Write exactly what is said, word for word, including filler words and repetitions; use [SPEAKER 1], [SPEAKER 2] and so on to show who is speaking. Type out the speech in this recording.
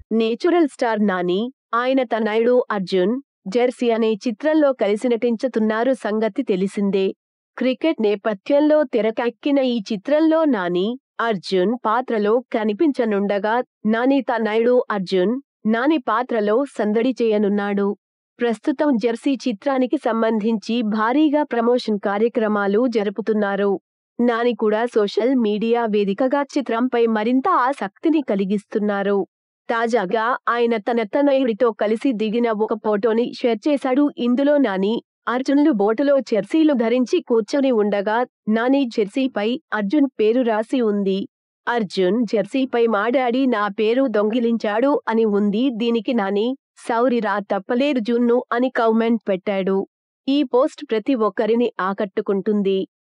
[SPEAKER 1] Natural star Nani, ఆయన తనయుడు Arjun, Jersey అనే చిత్రంలో కలిసి నటించుతున్నారు సంగతి తెలిసిందే. క్రికెట్ నేపథ్యంలో తెరకెక్కిన ఈ చిత్రంలో నాని, అర్జున్ పాత్రలో కనిపించనుండగా, నాని తనయుడు అర్జున్, నాని పాత్రలో సందడి చేయనున్నాడు. ప్రస్తుతం జెర్సీ చిత్రానికి సంబంధించి భారీగా ప్రమోషన్ కార్యక్రమాలు జరుపుతున్నారు. నాని కూడా సోషల్ మీడియా వేదికగా చిత్రంపై మరింత ఆసక్తిని కలిగిస్తున్నారు. తాజాగా ఆయన తన తనయుడితో కలిసి దిగిన ఒక ఫోటోని షేర్ చేశాడు. ఇందులో నాని, అర్జున్లు బోటులో జెర్సీలు ధరించి కూర్చొని ఉండగా, నాని జెర్సీపై అర్జున్ పేరు రాసి ఉంది. అర్జున్ జెర్సీపై మా డాడీ నా పేరు దొంగిలించాడు అని ఉంది. దీనికి నాని, సారీ రా తప్పలేదు జున్ను అని కామెంట్ పెట్టాడు. ఈ పోస్ట్ ప్రతి ఒక్కరిని ఆకట్టుకుంటుంది.